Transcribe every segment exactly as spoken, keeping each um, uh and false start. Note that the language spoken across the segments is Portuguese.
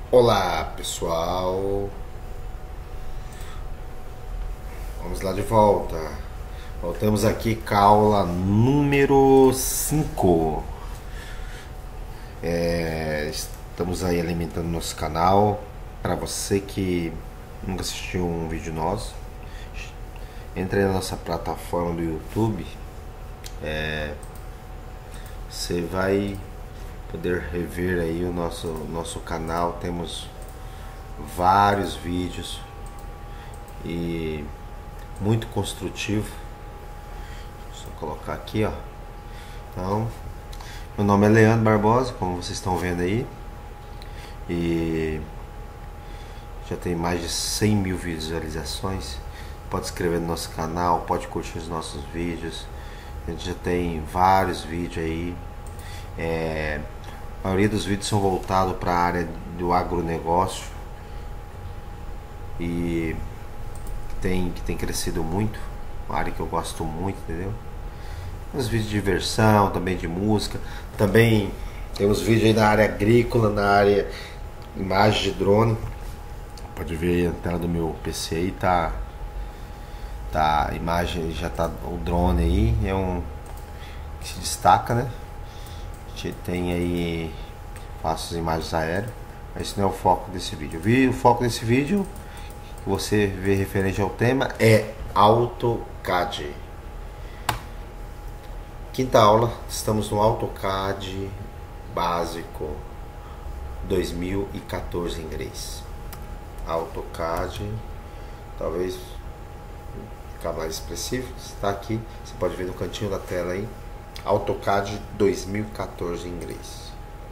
Olá pessoal, vamos lá de volta. Voltamos aqui com a aula número cinco. É, estamos aí alimentando nosso canal. Para você que nunca assistiu um vídeo nosso, entre na nossa plataforma do YouTube. É, você vai poder rever aí o nosso, nosso canal. Temos vários vídeos e muito construtivo. Só colocar aqui, ó. Então, meu nome é Leandro Barbosa, como vocês estão vendo aí, e já tem mais de cem mil visualizações. Pode se inscrever no nosso canal, pode curtir os nossos vídeos. A gente já tem vários vídeos aí. É, a maioria dos vídeos são voltados para a área do agronegócio e tem, que tem crescido muito, uma área que eu gosto muito, entendeu? Uns vídeos de diversão, também de música, também temos vídeos aí na área agrícola, na área imagem de drone. Pode ver a tela do meu P C aí, tá, tá a imagem, já tá o drone aí, é um que se destaca, né? A gente tem aí, faço as imagens aéreas, mas isso não é o foco desse vídeo. O foco desse vídeo que você vê referente ao tema é AutoCAD. Quinta aula, estamos no AutoCAD básico dois mil e quatorze em inglês. AutoCAD, talvez ficar mais expressivo, está aqui, você pode ver no cantinho da tela aí, AutoCAD dois mil e quatorze em inglês.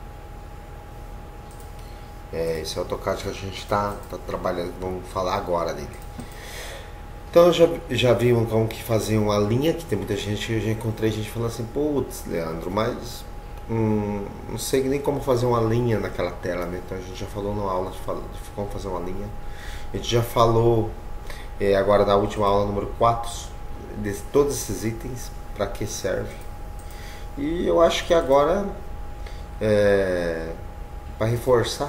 É, esse é o AutoCAD que a gente está tá trabalhando, vamos falar agora dele. Então eu já, já vi um, como que fazer uma linha, que tem muita gente, eu já encontrei gente falando assim, putz, Leandro, mas hum, não sei nem como fazer uma linha naquela tela, né? Então a gente já falou na aula de, de como fazer uma linha. A gente já falou é, agora na última aula número quatro, de todos esses itens, para que serve. E eu acho que agora, é, para reforçar,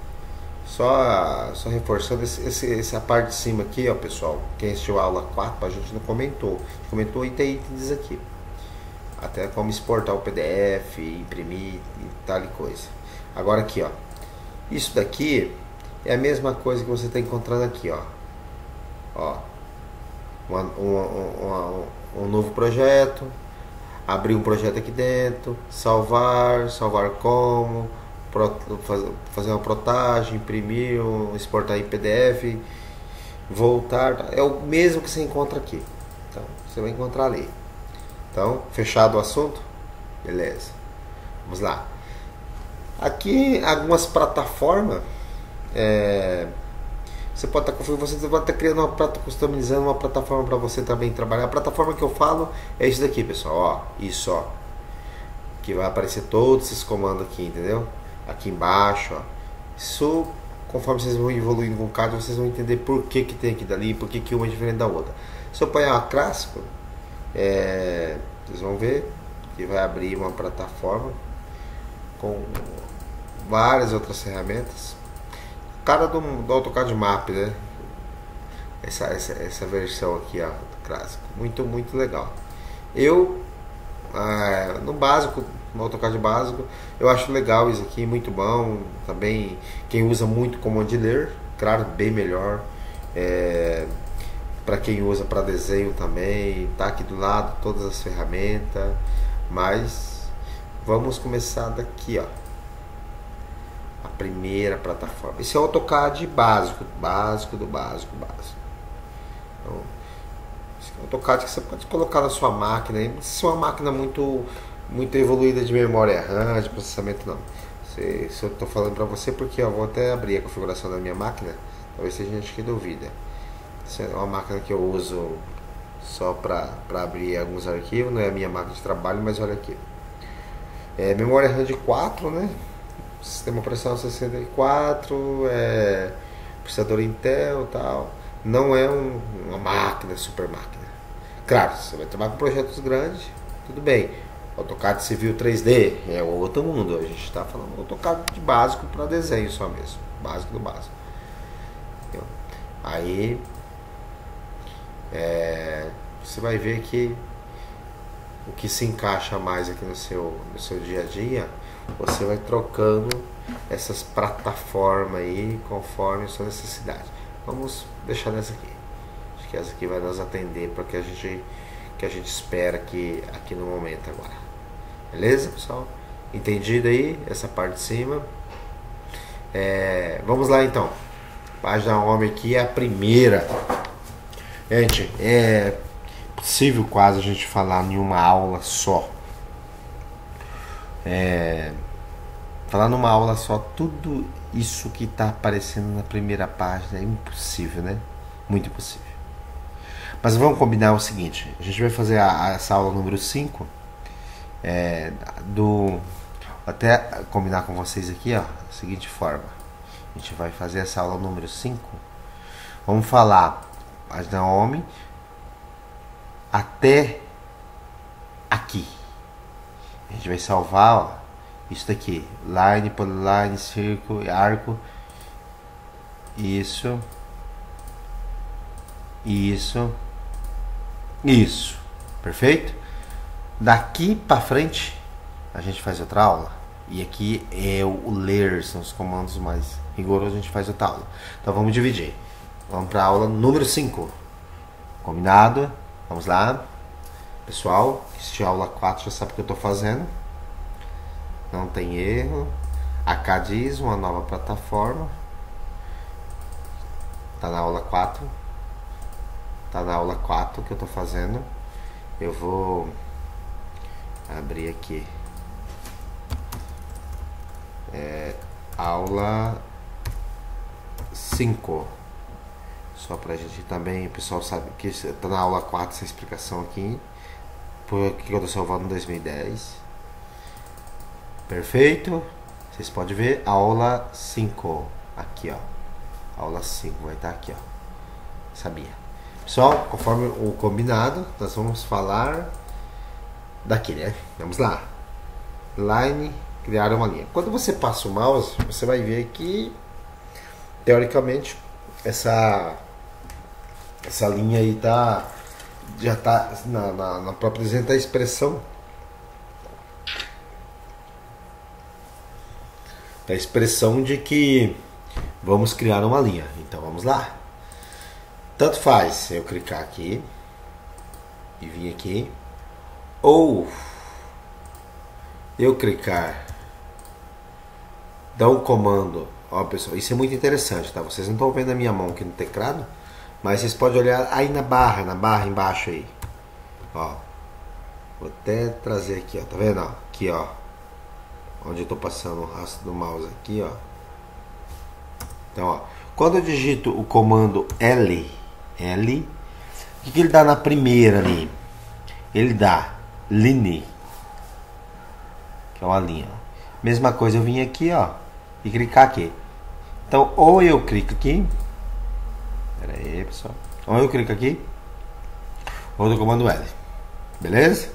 Só, só reforçando esse, esse, essa parte de cima aqui, ó, pessoal. Quem assistiu a aula quatro, a gente não comentou. A gente comentou item itens aqui. Até como exportar o P D F, imprimir e tal e coisa. Agora aqui, ó. Isso daqui é a mesma coisa que você está encontrando aqui, ó. Ó. Uma, uma, uma, um novo projeto. Abrir um projeto aqui dentro. Salvar. Salvar como. Fazer uma protagem, imprimir, exportar em P D F, voltar, é o mesmo que você encontra aqui. Então você vai encontrar ali. Então, fechado o assunto? Beleza. Vamos lá. Aqui algumas plataformas, é, você pode estar você pode estar criando uma plataforma, customizando uma plataforma para você também trabalhar. A plataforma que eu falo é isso daqui, pessoal, ó, isso, ó, que vai aparecer todos esses comandos aqui, entendeu? Aqui embaixo, ó. Isso, conforme vocês vão evoluindo com o C A D, vocês vão entender por que que tem aqui dali, por que que uma é diferente da outra. Se eu apanhar clássico, é, vocês vão ver que vai abrir uma plataforma com várias outras ferramentas. Cara do, do AutoCAD Map, né? Essa, essa, essa versão aqui, ó, do clássico, muito, muito legal. Eu, ah, no básico, no AutoCAD básico, eu acho legal isso aqui, muito bom. Também quem usa muito Command Ler, claro, bem melhor. É, para quem usa para desenho também, tá aqui do lado todas as ferramentas. Mas vamos começar daqui, ó. A primeira plataforma. Esse é o AutoCAD básico, básico do básico, básico. Então, esse é o AutoCAD que você pode colocar na sua máquina. Se é uma máquina muito muito evoluída de memória RAM, de processamento, não. Se, se eu estou falando para você, porque eu vou até abrir a configuração da minha máquina, talvez seja gente que duvida. Essa é uma máquina que eu uso só para abrir alguns arquivos, não é a minha máquina de trabalho, mas olha aqui. É memória RAM de quatro, né? Sistema operacional sessenta e quatro, é, processador Intel e tal. Não é um, uma máquina, super máquina. Claro, você vai trabalhar com projetos grandes, tudo bem. AutoCAD Civil três D é outro mundo. A gente está falando AutoCAD de básico para desenho só mesmo. Básico do básico. Entendeu? Aí é, você vai ver que o que se encaixa mais aqui no seu, no seu dia a dia, você vai trocando essas plataformas aí conforme a sua necessidade. Vamos deixar nessa aqui. Acho que essa aqui vai nos atender para que a gente que a gente espera aqui, aqui no momento agora. Beleza, pessoal? Entendido aí essa parte de cima? É, vamos lá então. Página homem aqui é a primeira. Gente, é possível quase a gente falar em uma aula só. É, falar numa aula só tudo isso que está aparecendo na primeira página é impossível, né? Muito impossível. Mas vamos combinar o seguinte: a gente vai fazer a, a, essa aula número cinco. É, do, até combinar com vocês aqui, ó, da seguinte forma: a gente vai fazer essa aula número cinco. Vamos falar página homem até aqui. A gente vai salvar, ó, isso daqui: line, polyline, círculo, arco. Isso. Isso. Isso. Perfeito? Daqui para frente a gente faz outra aula. E aqui é o ler, são os comandos mais rigorosos, a gente faz outra aula. Então vamos dividir. Vamos para a aula número cinco. Combinado? Vamos lá. Pessoal, assistiu a aula quatro já sabe o que eu estou fazendo. Não tem erro. Acá diz uma nova plataforma. Está na aula quatro. Está na aula quatro que eu estou fazendo. Eu vou abrir aqui. É, aula cinco. Só pra gente também, o pessoal sabe que está na aula quatro essa explicação aqui. Por que eu tô salvando em dois mil e dez. Perfeito. Vocês podem ver aula cinco. Aqui, ó. Aula cinco vai estar aqui, ó. Sabia. Pessoal, conforme o combinado, nós vamos falar daqui, né? Vamos lá. Line, criar uma linha. Quando você passa o mouse, você vai ver que, teoricamente, essa, essa linha aí tá, já tá na, na, na própria desenho, a expressão. A expressão de que vamos criar uma linha. Então vamos lá. Tanto faz eu clicar aqui e vir aqui, ou eu clicar, dar um comando. Ó, pessoal, isso é muito interessante, tá? Vocês não estão vendo a minha mão aqui no teclado, mas vocês podem olhar aí na barra, na barra embaixo aí. Ó, vou até trazer aqui, ó, tá vendo? Ó, aqui, ó, onde eu tô passando o rastro do mouse aqui, ó. Então, ó, quando eu digito o comando L, L, o que, que ele dá na primeira ali? Ele dá line, que é uma linha. Mesma coisa, eu vim aqui, ó, e clicar aqui. Então, ou eu clico aqui, pera aí, pessoal, ou eu clico aqui, ou do comando L, beleza?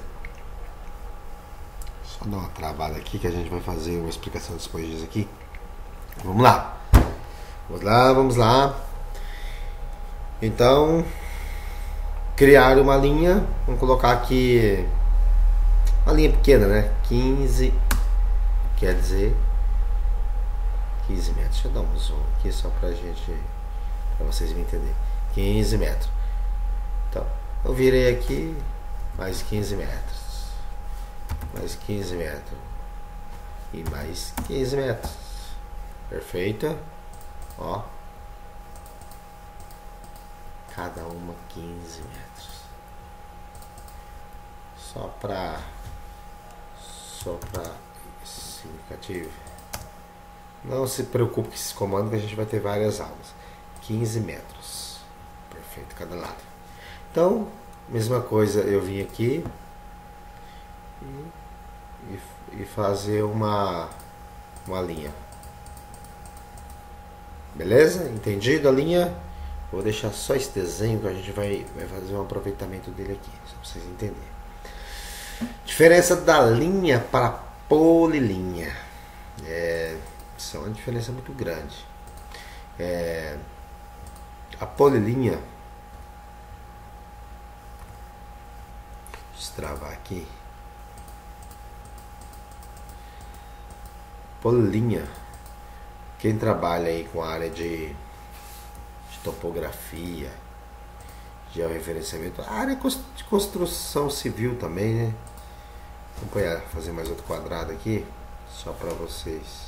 Só dar uma travada aqui que a gente vai fazer uma explicação depois disso aqui. Vamos lá. Vamos lá, vamos lá. Então, criar uma linha. Vamos colocar aqui uma linha pequena, né? quinze, quer dizer quinze metros. Deixa eu dar um zoom aqui só pra gente, pra vocês me entenderem. quinze metros. Então, eu virei aqui mais quinze metros. Mais quinze metros. E mais quinze metros. Perfeito. Ó, cada uma quinze metros. Só para só para significativo. Não se preocupe com esses comandos que a gente vai ter várias aulas. quinze metros. Perfeito, cada lado. Então, mesma coisa, eu vim aqui e, e, e fazer uma uma linha. Beleza? Entendido a linha? Vou deixar só esse desenho que a gente vai, vai fazer um aproveitamento dele aqui, só para vocês entenderem. Diferença da linha para polilinha. É, isso é uma diferença muito grande. É, a polilinha, deixa eu travar aqui. Polilinha, quem trabalha aí com a área de, de topografia, georreferenciamento, a área de construção civil também, né? Vamos fazer mais outro quadrado aqui, só para vocês.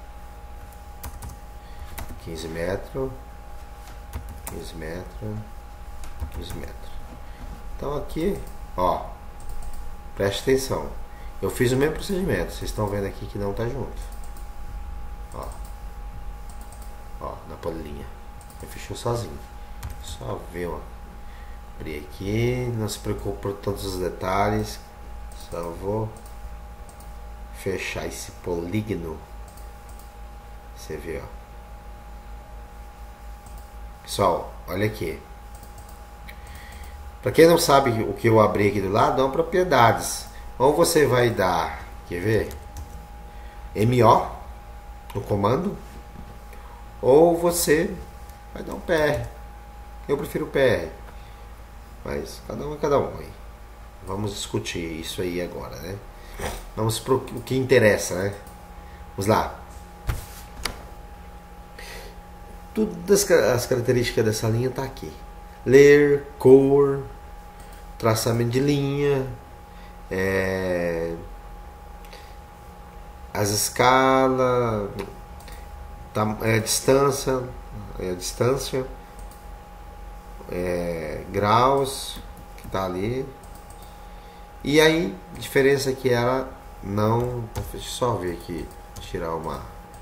quinze metros, quinze metros, quinze metros. Então aqui, ó, preste atenção. Eu fiz o mesmo procedimento, vocês estão vendo aqui que não tá junto. Ó, ó, na polilinha. Eu fechou sozinho. Só ver, ó. Abrir aqui, não se preocupe por todos os detalhes. Só vou fechar esse polígono. Você vê, ó. Pessoal, olha aqui. Para quem não sabe o que eu abri aqui do lado, são propriedades. Ou você vai dar, quer ver? M O no comando, ou você vai dar um P R. Eu prefiro o P R, mas cada um é cada um aí. Vamos discutir isso aí agora, né? Vamos para o que interessa, né? Vamos lá. Todas as características dessa linha tá aqui. Ler, cor, traçamento de linha, é, as escalas, é, a distância, é, a distância, é, graus que tá ali. E aí, a diferença é que ela não. Deixa eu só ver aqui, tirar uma.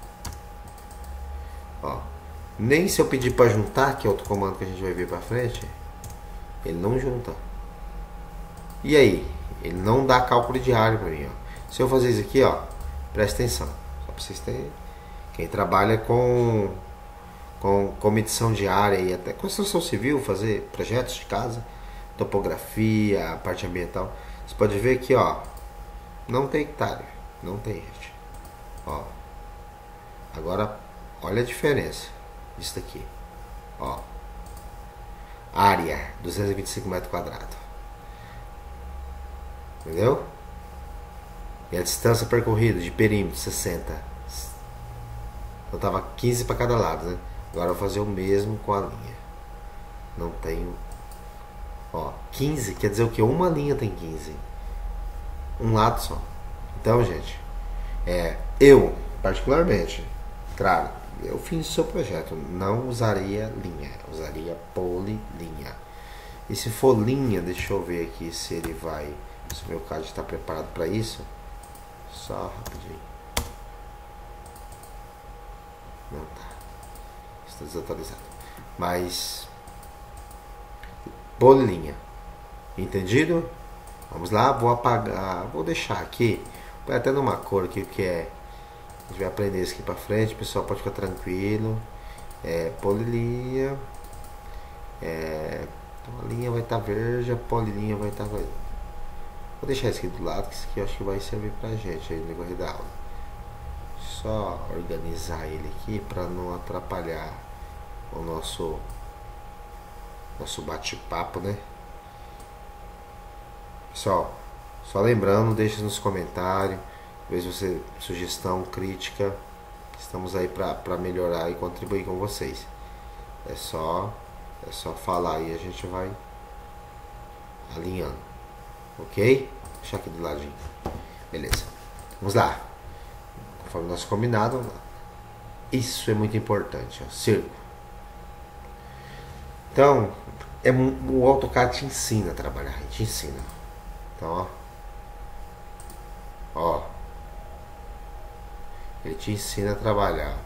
Ó. Nem se eu pedir para juntar, que é outro comando que a gente vai ver para frente, ele não junta. E aí? Ele não dá cálculo diário para mim, ó. Se eu fazer isso aqui, ó, presta atenção. Só para vocês terem. Quem trabalha com, com, com medição diária e até construção civil, fazer projetos de casa, topografia, a parte ambiental, você pode ver aqui, ó, não tem hectare, não tem, gente. Ó. Agora, olha a diferença. Isso daqui, ó, área duzentos e vinte e cinco metros quadrados, entendeu? E a distância percorrida de perímetro sessenta. Eu tava quinze para cada lado, né? Agora eu vou fazer o mesmo com a linha. Não tenho, ó, quinze quer dizer o que? Uma linha tem quinze, um lado só. Então, gente, é, eu particularmente, claro, eu fiz o seu projeto, não usaria linha, usaria polilinha. E se for linha, deixa eu ver aqui se ele vai, se o meu card está preparado para isso. Só rapidinho. Não tá, está desatualizado. Mas polilinha, entendido? Vamos lá, vou apagar, vou deixar aqui, vai até numa cor aqui que é. A gente vai aprender isso aqui pra frente, pessoal, pode ficar tranquilo. É, polilinha. É, então a linha vai estar tá verde, a polilinha vai estar tá verde. Vou deixar isso aqui do lado, que isso aqui eu acho que vai servir pra gente aí no decorrer da aula. Só organizar ele aqui pra não atrapalhar o nosso, nosso bate-papo, né? Pessoal, só lembrando, deixa nos comentários. Talvez você, sugestão, crítica, estamos aí para melhorar e contribuir com vocês. É só, é só falar e a gente vai alinhando, ok? Deixa aqui do ladinho, beleza? Vamos lá, conforme nosso combinado, isso é muito importante, ó, círculo. Então, é, o AutoCAD te ensina a trabalhar, te ensina. Então, ó, ó. Ele te ensina a trabalhar.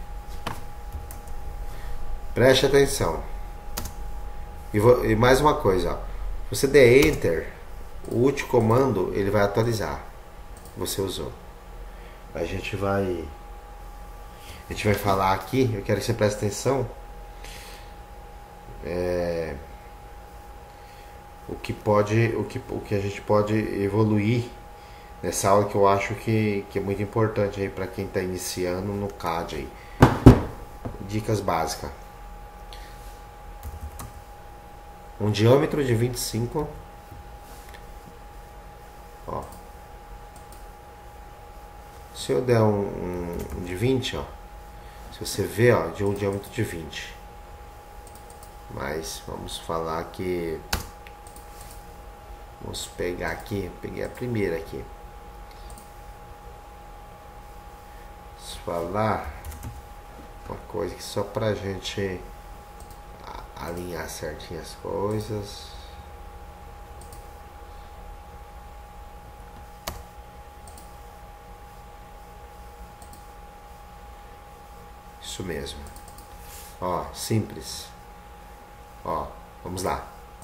Preste atenção. E, vou, e mais uma coisa, ó. Se você der Enter, o último comando ele vai atualizar. Você usou. A gente vai. A gente vai falar aqui. Eu quero que você preste atenção. É, o que pode, o que, o que a gente pode evoluir nessa aula, que eu acho que, que é muito importante aí para quem está iniciando no C A D aí. Dicas básicas. Um diâmetro de vinte e cinco. Ó. Se eu der um, um, um de vinte, ó. Se você vê, ó, de um diâmetro de vinte. Mas vamos falar que... Vamos pegar aqui. Peguei a primeira aqui. Vamos falar uma coisa que só pra gente alinhar certinho as coisas. Isso mesmo. Ó, simples. Ó, vamos lá.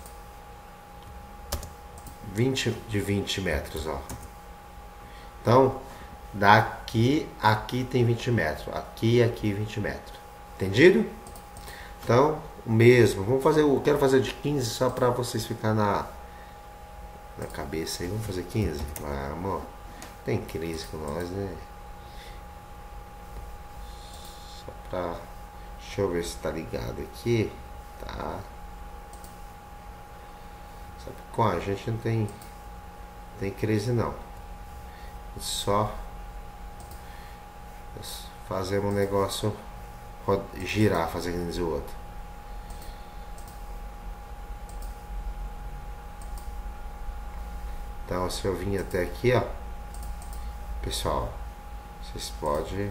vinte de vinte metros, ó. Então, daqui aqui tem vinte metros, aqui e aqui vinte metros. Entendido? Então, o mesmo. Vamos fazer, eu quero fazer de quinze só para vocês ficar na na cabeça aí. Vamos fazer quinze? Vamos. Tem crise com nós, né? Só pra... Deixa eu ver se tá ligado aqui. Tá. Só que com a gente não tem não tem crise não. Só fazer um negócio girar, fazer que nem diz o outro. Então, se eu vim até aqui, ó, pessoal, vocês podem...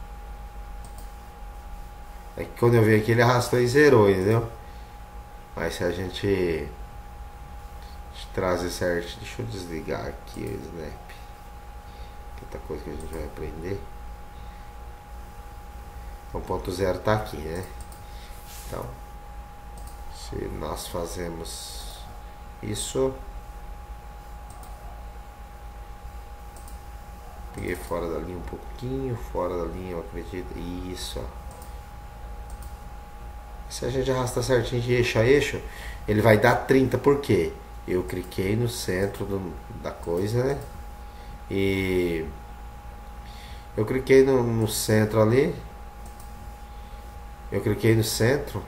É que quando eu vi aqui ele arrastou e zerou, entendeu? Mas se a gente trazer certo, deixa eu desligar aqui o Snap. Outra coisa que a gente vai aprender. O ponto zero tá aqui, né? Então, se nós fazemos isso, peguei fora da linha um pouquinho, fora da linha, eu acredito. Isso, ó. Se a gente arrastar certinho de eixo a eixo, ele vai dar trinta. Por quê? Eu cliquei no centro do, da coisa, né? E eu cliquei no, no centro ali. Eu cliquei no centro.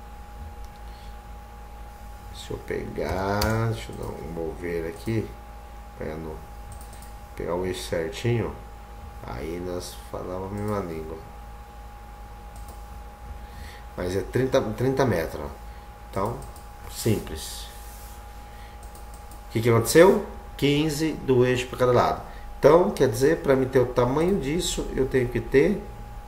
Deixa eu pegar, deixa eu dar um mover aqui, pegar, no, pegar o eixo certinho. Aí nós falamos a mesma língua. Mas é trinta, trinta metros. Então, simples. O que, que aconteceu? quinze do eixo para cada lado. Então, quer dizer, para mim ter o tamanho disso, eu tenho que ter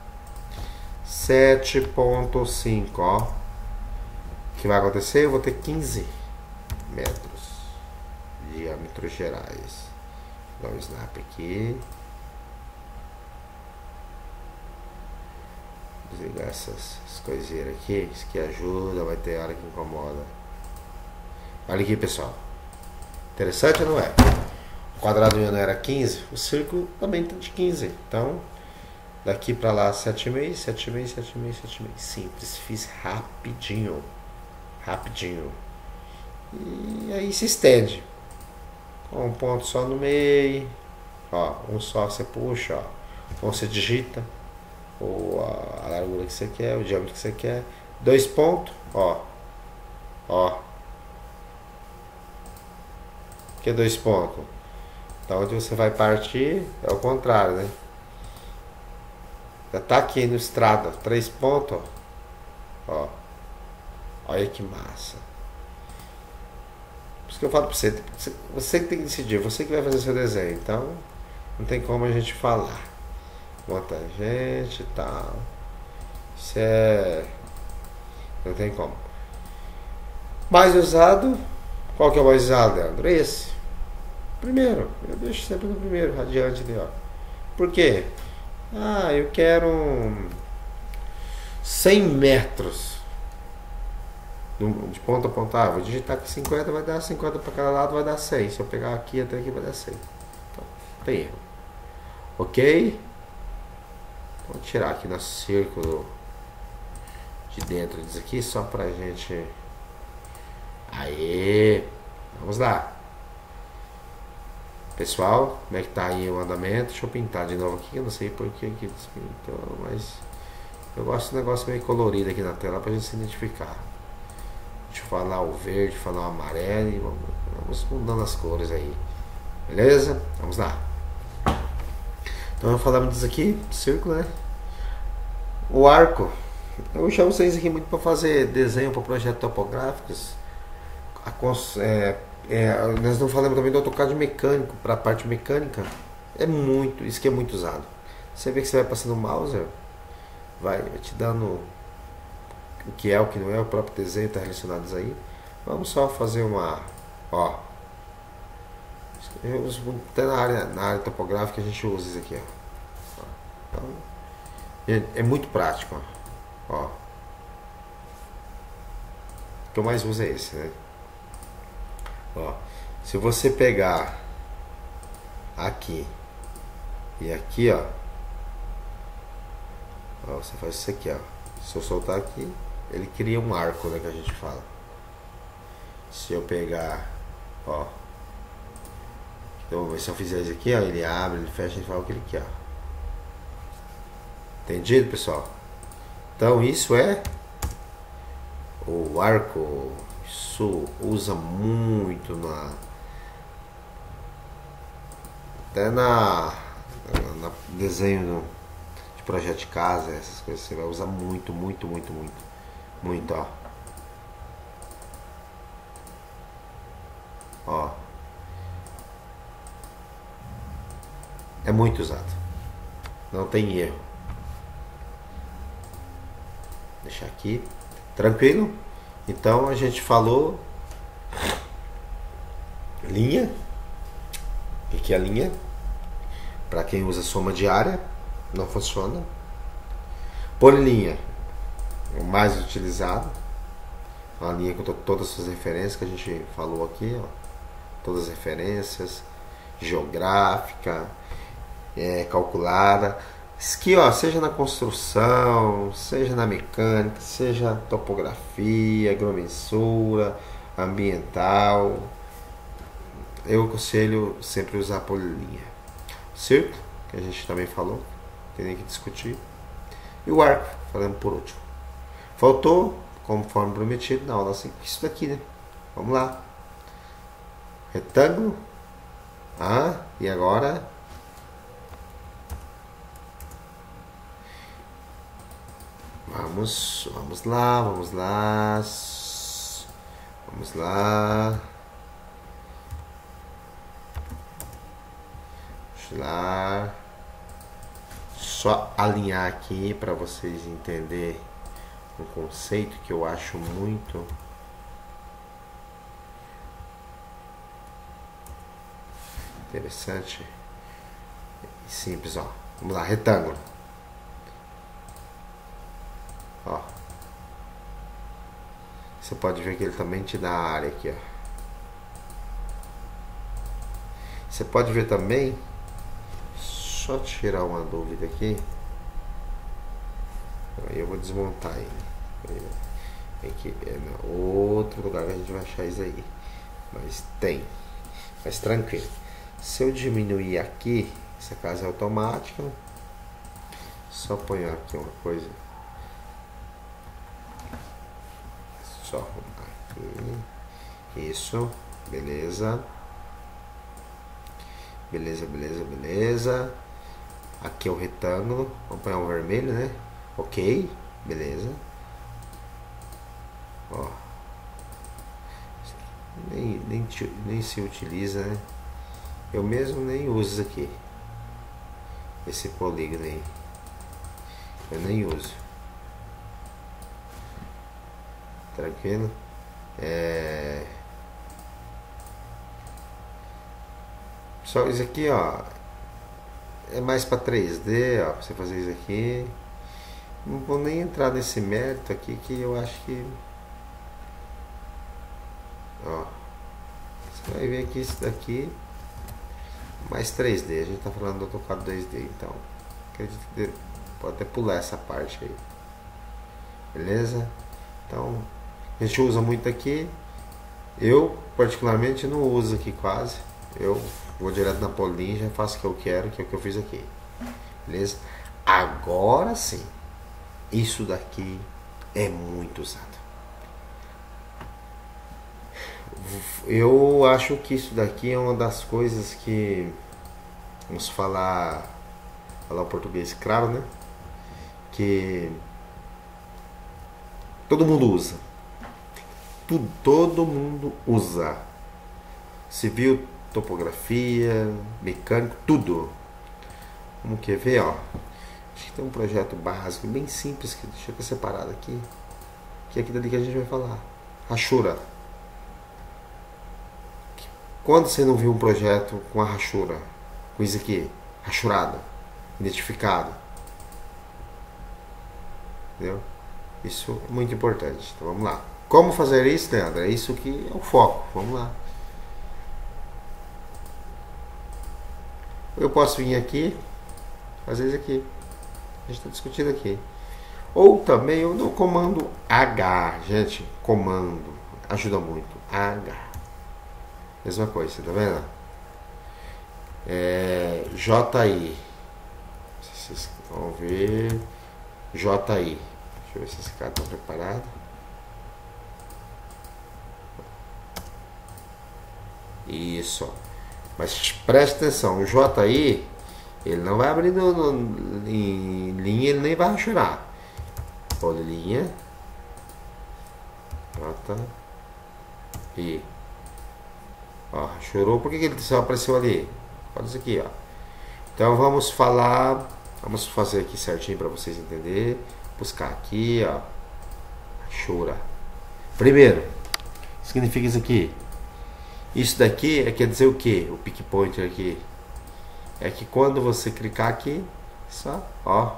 sete ponto cinco, ó. O que vai acontecer? Eu vou ter quinze metros de diâmetros gerais. Vou dar um snap aqui. Desligar essas, essas coisinhas aqui. Isso que ajuda, vai ter hora que incomoda. Olha aqui, pessoal. Interessante ou não é? O quadrado meu não era quinze, o círculo também tá de quinze. Então, daqui pra lá sete vírgula cinco, sete vírgula cinco, sete vírgula cinco, sete vírgula cinco. Simples, fiz rapidinho. Rapidinho. E aí se estende. Com um ponto só no meio. Ó, um só você puxa, ó. Ou você digita. Ou a, a largura que você quer, o diâmetro que você quer. Dois pontos, ó. Ó. Que é dois pontos? Então onde você vai partir é o contrário, né? Já tá aqui no estrada, três pontos, ó. Ó. Olha que massa. Por isso que eu falo pra você, você que tem que decidir, você que vai fazer seu desenho. Então, não tem como a gente falar. Uma tangente e tal. Isso é... Não tem como. Mais usado... Qual que é o mais usado, Leandro? Esse. Primeiro. Eu deixo sempre no primeiro, radiante ali, ó. Por quê? Ah, eu quero cem metros de ponta a ponta. Ah, vou digitar aqui cinquenta, vai dar cinquenta para cada lado, vai dar cem. Se eu pegar aqui até aqui, vai dar cem. Então, não tem erro. Ok? Vou tirar aqui nosso círculo de dentro disso aqui, só pra gente... Aê! Vamos lá. Pessoal, como é que tá aí o andamento? Deixa eu pintar de novo aqui, eu não sei por que que despintou, mas eu gosto de um negócio meio colorido aqui na tela pra gente se identificar. Deixa eu falar o verde, falar o amarelo e vamos, vamos mudando as cores aí. Beleza? Vamos lá. Então falamos disso aqui, círculo, né? O arco. Eu chamo vocês aqui muito para fazer desenho para projetos topográficos. A cons, é, é, nós não falamos também do AutoCAD mecânico, para a parte mecânica. É muito, isso que é muito usado. Você vê que você vai passando o mouse, vai te dando o que é, o que não é, o próprio desenho está relacionado aí. Vamos só fazer uma, ó. Eu uso, até na área, na área topográfica a gente usa isso aqui, ó. Então, é, é muito prático, ó. Ó. O que eu mais uso é esse, né? Ó, se você pegar aqui e aqui, ó, ó, você faz isso aqui, ó. Se eu soltar aqui, ele cria um arco, né, que a gente fala. Se eu pegar, ó, então se eu fizer isso aqui, ó, ele abre, ele fecha e fala o que ele quer. Entendido, pessoal? Então isso é o arco. Isso usa muito na até na, na desenho de projeto de casa, essas coisas você vai usar muito, muito, muito, muito, muito, ó. Ó. É muito usado. Não tem erro. Deixar aqui. Tranquilo? Então a gente falou linha. O que é a linha? Para quem usa soma diária, não funciona. Polilinha é o mais utilizado. Uma linha com todas as suas referências que a gente falou aqui, ó. Todas as referências, geográfica, é, calculada. Aqui, ó, seja na construção, seja na mecânica, seja topografia, agromensura, ambiental, eu aconselho sempre usar a polilinha. Círculo, que a gente também falou, tem nem que discutir. E o arco, falando por último. Faltou, conforme prometido, na aula assim, isso daqui, né? Vamos lá. Retângulo. Ah, e agora... Vamos, vamos lá, vamos lá, vamos lá, vamos lá, só alinhar aqui para vocês entenderem um conceito que eu acho muito interessante e simples, ó. Vamos lá, retângulo. Ó, você pode ver que ele também te dá a área aqui, ó. Você pode ver também, só tirar uma dúvida aqui, aí eu vou desmontar ele. Aqui é no outro lugar que a gente vai achar isso aí, mas tem, mas tranquilo. Se eu diminuir aqui, essa casa é automática, só ponho aqui uma coisa. Só arrumar aqui. Isso, beleza. Beleza, beleza, beleza. Aqui é o retângulo. Vamos pegar um vermelho, né? Ok, beleza. Ó. Nem, nem, nem se utiliza, né? Eu mesmo nem uso isso aqui. Esse polígono aí. Eu nem uso. Tranquilo? É... Só isso aqui, ó, é mais para três D, ó, pra você fazer isso aqui. Não vou nem entrar nesse mérito aqui, que eu acho que, ó, você vai ver que isso daqui mais três D, a gente tá falando do AutoCAD dois D, então acredito que pode até pular essa parte aí, beleza? Então a gente usa muito aqui. Eu particularmente não uso aqui quase. Eu vou direto na polinha, já faço o que eu quero, que é o que eu fiz aqui. Beleza? Agora sim, isso daqui é muito usado. Eu acho que isso daqui é uma das coisas que, vamos falar, falar o português claro, né? Que todo mundo usa. Tudo, todo mundo usa. Civil, topografia, mecânico, tudo. Vamos quer ver, ó. Acho que tem um projeto básico, bem simples, que deixa eu separado aqui. Que é aqui dali que a gente vai falar. Rachura. Quando você não viu um projeto com a rachura? Com isso aqui, rachurado, identificado. Entendeu? Isso é muito importante. Então vamos lá. Como fazer isso, Leandro? É isso que é o foco. Vamos lá. Eu posso vir aqui, fazer isso aqui. A gente está discutindo aqui. Ou também eu dou comando H. Gente, comando ajuda muito. H. Mesma coisa, tá vendo? É, J I. Vocês vão ver. J I. Deixa eu ver se esse cara está preparado. Isso. Mas preste atenção, o J I, ele não vai abrir no, no, em linha, ele nem vai rachurar. Polinha. J I. Ó, rachurou. Por que, que ele só apareceu ali? Olha isso aqui, ó. Então vamos falar. Vamos fazer aqui certinho para vocês entenderem. Buscar aqui, ó. Rachura. Primeiro, significa isso aqui. Isso daqui é quer dizer o que? O pick pointer aqui. É que quando você clicar aqui, só, ó.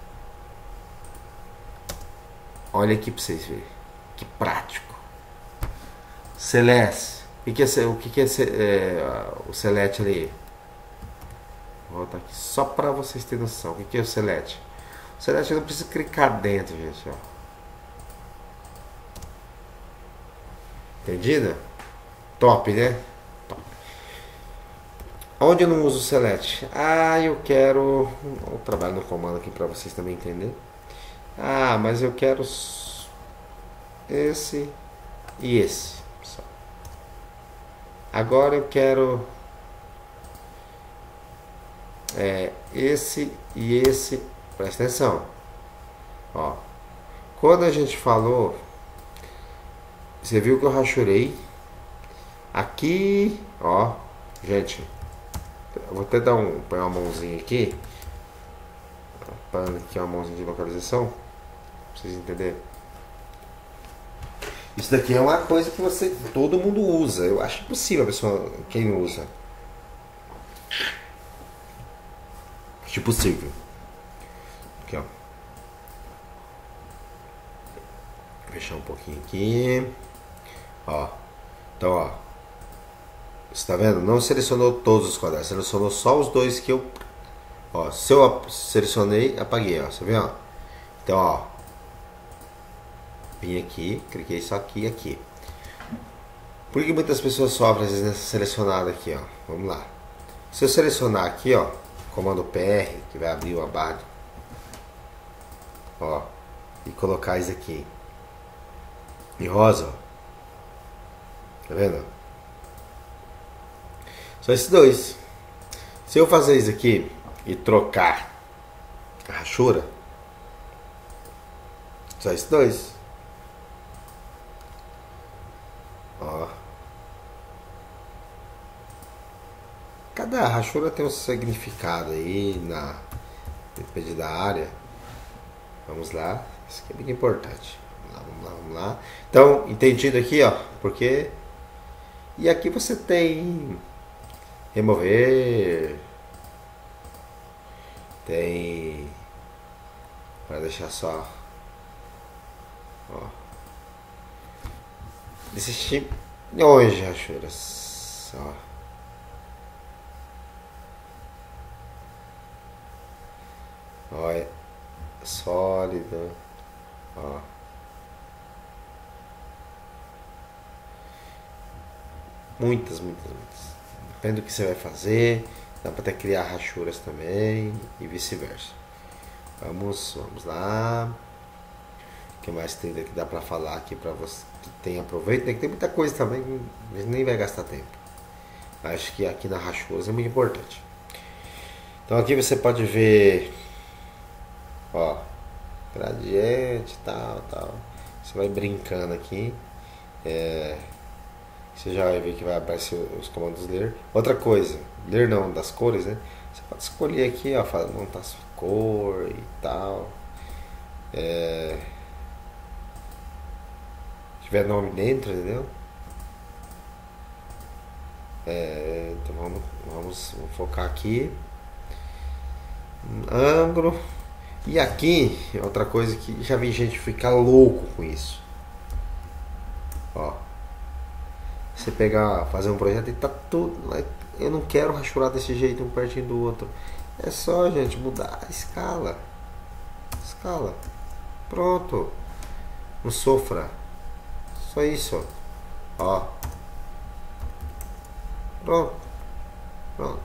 Olha aqui para vocês verem. Que prático. Select. O que é, o que é, é o select ali? Vou voltar aqui só para vocês terem noção. O que é o select? O select não precisa clicar dentro, gente. Ó. Entendido? Top, né? Top. Onde eu não uso o select? Ah, eu quero. Eu trabalho no comando aqui para vocês também entenderem. Ah, mas eu quero esse e esse. Só. Agora eu quero é, esse e esse. Presta atenção. Ó, quando a gente falou, você viu que eu rachurei aqui, ó, gente. Eu vou até dar um, põe uma mãozinha aqui, aqui uma mãozinha de localização, pra vocês entenderem. Isso daqui é uma coisa que você, todo mundo usa. Eu acho impossível a pessoa, quem não usa. Acho impossível. Aqui, ó. Vou fechar um pouquinho aqui. Ó. Então, ó. Você tá vendo? Não selecionou todos os quadrados. Selecionou só os dois que eu... Ó. Se eu selecionei, apaguei, ó. Você vê, ó. Então, ó. Vim aqui, cliquei só aqui e aqui. Por que muitas pessoas sofrem às vezes nessa selecionada aqui, ó? Vamos lá. Se eu selecionar aqui, ó, comando P R, que vai abrir uma barra, ó, e colocar isso aqui em rosa, ó. Tá vendo? Só esses dois. Se eu fazer isso aqui e trocar a rachura, só esses dois. Ó. Cada rachura tem um significado aí, na, depende da área. Vamos lá, isso aqui é bem importante. Vamos lá, vamos lá, vamos lá. Então, entendido aqui, ó, porque... E aqui você tem... Remover... Tem... Para deixar só... Ó. Existem milhões de rachuras. Ó. Olha, sólido, ó. Muitas, muitas, muitas. Depende do que você vai fazer, dá para até criar rachuras também e vice-versa. Vamos, vamos lá. O que mais tem que dá para falar aqui para você que tem aproveito? Tem muita coisa também, a gente nem vai gastar tempo. Acho que aqui na rachuras é muito importante. Então aqui você pode ver, ó, gradiente, tal, tal. Você vai brincando aqui. É, você já vai ver que vai aparecer os comandos ler. Outra coisa, ler não, das cores, né? Você pode escolher aqui, ó, montar sua cor e tal. É, se tiver nome dentro, entendeu? É, então vamos, vamos, vamos focar aqui. Ângulo. E aqui, outra coisa que já vi gente ficar louco com isso. Ó. Você pegar, fazer um projeto e tá tudo. Eu não quero rachurar desse jeito um pertinho do outro. É só, gente, mudar a escala. Escala. Pronto. Não sofra. Só isso. Ó. Pronto. Pronto.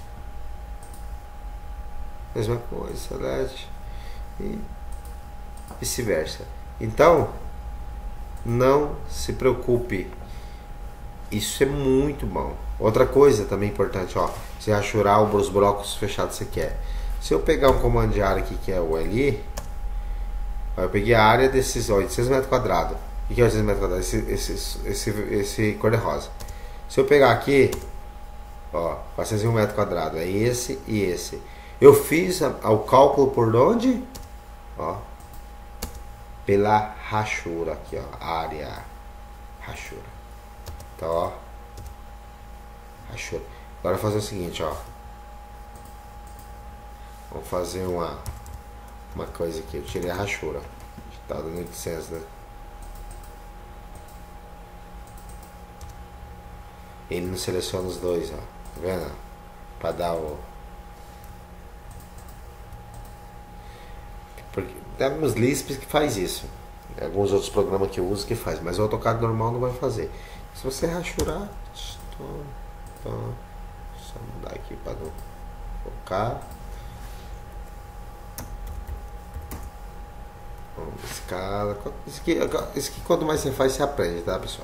Mesma coisa, celeste. E vice-versa. Então, não se preocupe. Isso é muito bom. Outra coisa também importante, ó, você rachurar os blocos fechados que você quer. Se eu pegar um comando de área aqui que é o L, ó, eu peguei a área desses oitocentos metros quadrados. O que é oitocentos metros quadrados? Esse, esse, esse, esse cor de rosa. Se eu pegar aqui, ó, quatrocentos e um metros quadrados, é esse e esse. Eu fiz a, a, o cálculo por onde? Ó, pela rachura aqui, ó, área, rachura. Então, ó, rachura. Agora fazer o seguinte, ó, vamos fazer uma uma coisa aqui. Eu tirei a rachura, tá dando oitocentos, né? Ele não seleciona os dois, ó, tá vendo? Para dar o... Porque tem alguns Lisps que faz isso. Tem alguns outros programas que eu uso que faz, mas o AutoCAD normal não vai fazer. Se você rachurar, então, então, só mudar aqui para não focar. Vamos, escala. Isso aqui, isso aqui quanto mais você faz, você aprende, tá, pessoal?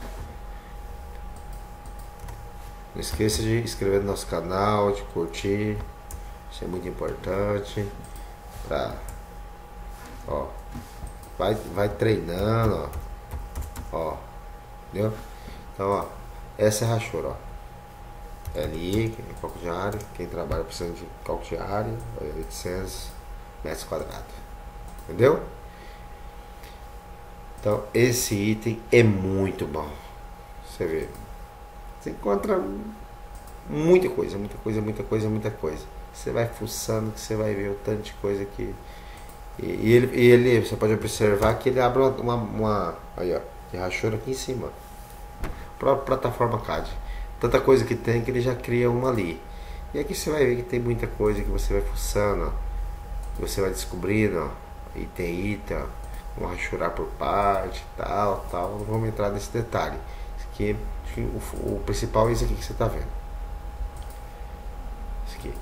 Não esqueça de inscrever no nosso canal, de curtir. Isso é muito importante. Pra, ó, vai, vai treinando, ó. Ó, entendeu? Então, ó, essa é a rachura, ó. L I, cálculo de área. Quem trabalha precisando de cálculo de área, oitocentos metros quadrados. Entendeu? Então, esse item é muito bom. Você vê. Você encontra muita coisa, muita coisa, muita coisa, muita coisa. Você vai fuçando que você vai ver o tanto de coisa que... E, e ele, e ele, você pode observar que ele abre uma, uma, uma aí, ó, de rachura aqui em cima. A própria plataforma C A D. Tanta coisa que tem que ele já cria uma ali. E aqui você vai ver que tem muita coisa que você vai fuçando, ó, que você vai descobrindo, ó, item, item, ó, vamos rachurar por parte, tal, tal. Não vamos entrar nesse detalhe. Isso aqui, o, o principal é isso aqui que você está vendo. Isso aqui.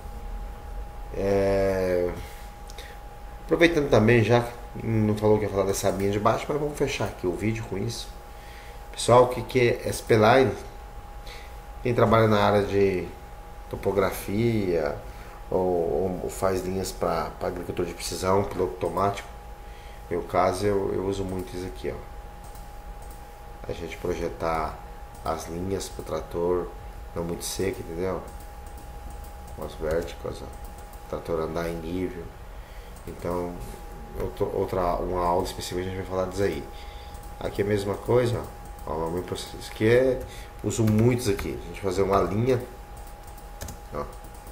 É... Aproveitando também, já não falou que ia falar dessa abinha de baixo, mas vamos fechar aqui o vídeo com isso. Pessoal, o que, que é S-P-Line? Quem trabalha na área de topografia ou, ou faz linhas para agricultura de precisão, piloto automático, no meu caso eu, eu uso muito isso aqui, ó. A gente projetar as linhas para o trator não muito seco, entendeu? Com as vérticas, ó. O trator andar em nível. Então, outra, uma aula específica a gente vai falar disso aí. Aqui é a mesma coisa, ó. Ó, o meu processo aqui é... Uso muitos aqui. A gente fazer uma linha, ó.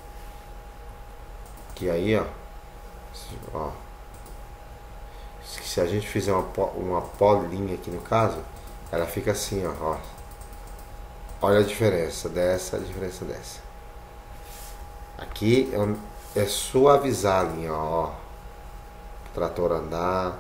Que aí, ó, ó. Se a gente fizer uma, uma polilinha aqui no caso, ela fica assim, ó, ó. Olha a diferença dessa, a diferença dessa. Aqui é, é suavizar a linha, ó. O trator andar,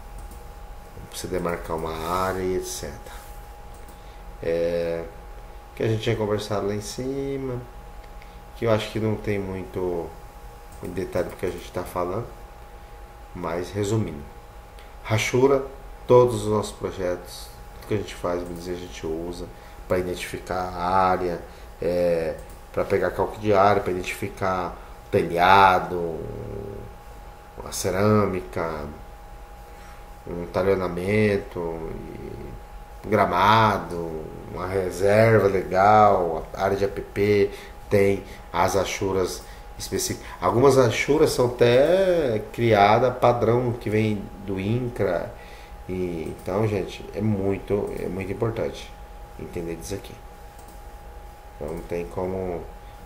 você demarcar uma área e etcétera. É, que a gente tinha conversado lá em cima, que eu acho que não tem muito, muito detalhe do que a gente está falando, mas resumindo, rachura, todos os nossos projetos, tudo que a gente faz, a gente usa para identificar a área, é, para pegar cálculo de área, para identificar telhado, uma cerâmica, um talhonamento, gramado, uma reserva legal, a área de A P P, tem as achuras específicas. Algumas achuras são até criadas padrão que vem do INCRA. E, então, gente, é muito, é muito importante entender disso aqui. Então, não tem como.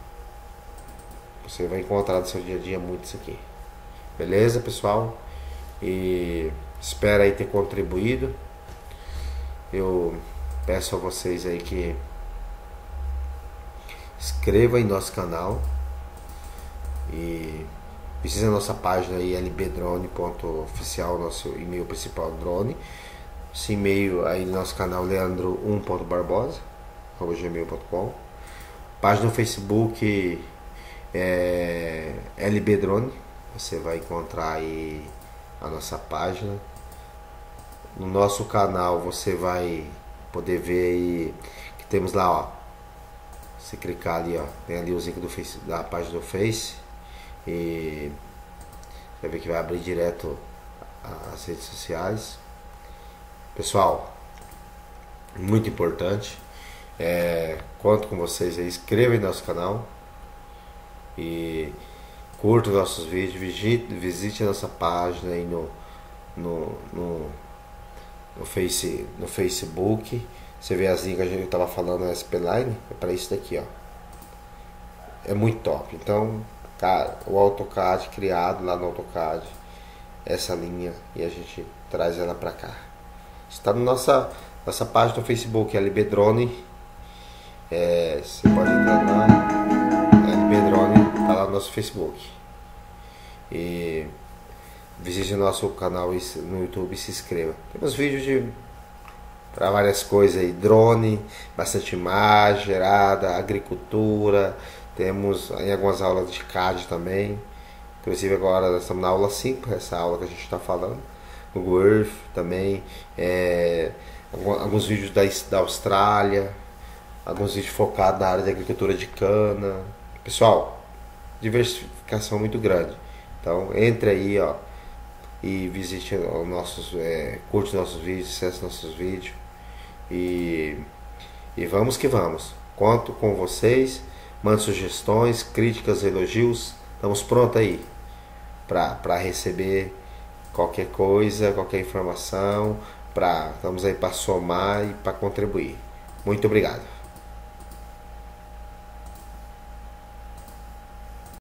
Você vai encontrar no seu dia a dia muito isso aqui. Beleza, pessoal? E espero aí ter contribuído. Eu peço a vocês aí que inscrevam em nosso canal e visite a nossa página aí, l b drone ponto oficial, nosso e-mail principal drone. Esse e-mail aí no nosso canal leandro um ponto barbosa arroba gmail ponto com. Página no Facebook é lbdrone. Você vai encontrar aí a nossa página. No nosso canal você vai poder ver aí que temos lá, ó. Você clicar ali, ó, tem ali o link do Face, da página do Face, e você vai ver que vai abrir direto as redes sociais. Pessoal, muito importante, é, conto com vocês aí, inscrevam no nosso canal e curtam nossos vídeos, visite, visite a nossa página aí no, no, no, no, face, no Facebook. Você vê as linhas que a gente estava falando no S P Line, é para isso daqui, ó. É muito top. Então, cara, o AutoCAD criado lá no AutoCAD, essa linha, e a gente traz ela para cá. Está na nossa, nossa página do Facebook, L B Drone. É, você pode entrar lá, L B Drone, tá lá no nosso Facebook. E visite o nosso canal no YouTube e se inscreva. Temos vídeos de para várias coisas aí, drone, bastante imagem gerada, agricultura, temos em algumas aulas de C A D também, inclusive agora nós estamos na aula cinco, essa aula que a gente está falando, Google Earth também, é, alguns vídeos da, da Austrália, alguns vídeos focados na área de agricultura de cana. Pessoal, diversificação muito grande, então entre aí, ó, e visite os nossos, é, curte nossos vídeos, acesse nossos vídeos e, e vamos que vamos. Conto com vocês, mande sugestões, críticas, elogios, estamos prontos aí para receber qualquer coisa, qualquer informação, pra, estamos aí para somar e para contribuir. Muito obrigado.